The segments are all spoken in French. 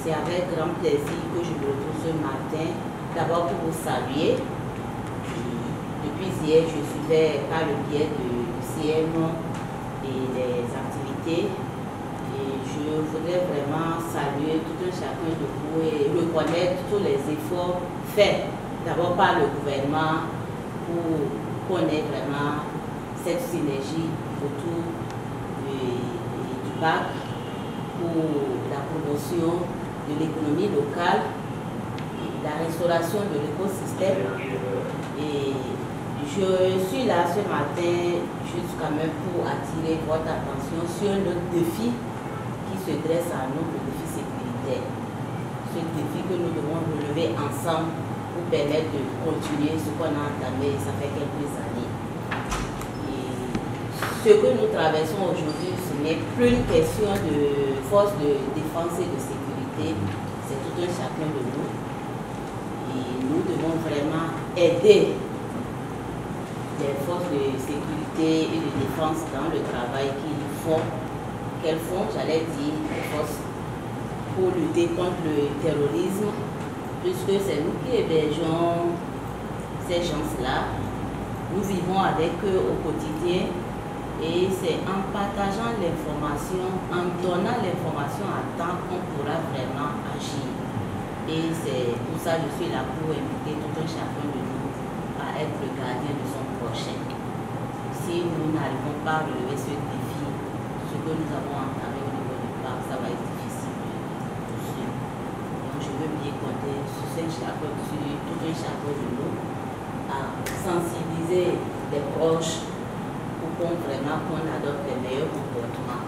c'est avec grand plaisir que je me retrouve ce matin. D'abord pour vous saluer. Depuis hier, je suivais par le biais du CM et des activités. Et je voudrais vraiment saluer tout un chacun de vous et reconnaître tous les efforts faits d'abord par le gouvernement pour qu'on ait vraiment cette synergie autour du bac pour la promotion de l'économie locale, la restauration de l'écosystème. Et je suis là ce matin juste quand même pour attirer votre attention sur notre défi qui se dresse à nous, le défi sécuritaire. Ce défi que nous devons relever ensemble pour permettre de continuer ce qu'on a entamé, ça fait quelques années. Et ce que nous traversons aujourd'hui, ce n'est plus une question de force de défense et de sécurité, c'est tout un chacun de nous. Et nous devons vraiment aider les forces de sécurité et de défense dans le travail qu'elles font, j'allais dire, les forces pour lutter contre le terrorisme, puisque c'est nous qui hébergeons ces gens-là. Nous vivons avec eux au quotidien et c'est en partageant l'information, en donnant l'information à temps qu'on pourra vraiment agir. Et c'est pour ça que je suis là pour inviter tout un chacun de nous à être le gardien de son prochain. Si nous n'arrivons pas à relever ce défi, ce que nous avons entamé au niveau du parc, ça va être difficile de suivre. Donc je veux bien compter sur tout un chacun de nous à sensibiliser les proches pour qu'on adopte les meilleurs comportements.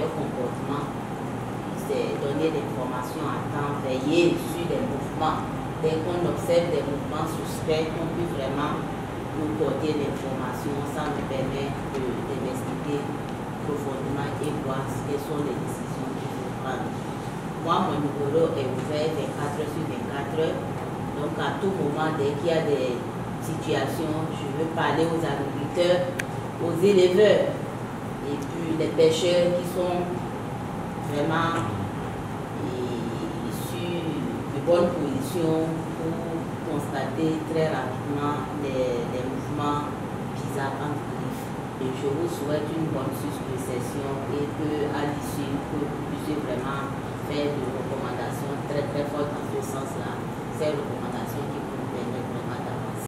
C'est donner l'information à temps, veiller sur les mouvements. Dès qu'on observe des mouvements suspects, on peut vraiment nous porter l'information, ça nous permet d'investiguer profondément et voir quelles sont les décisions qu'il faut prendre. Moi, mon numéro est ouvert 24h/24. Donc à tout moment, dès qu'il y a des situations, je veux parler aux agriculteurs, aux éleveurs et puis les pêcheurs qui sont vraiment issus de bonnes positions pour constater très rapidement les mouvements bizarres en griffe. Et je vous souhaite une bonne succession et qu'à l'issue, vous puissiez vraiment faire des recommandations très très fortes dans ce sens-là. Ces recommandations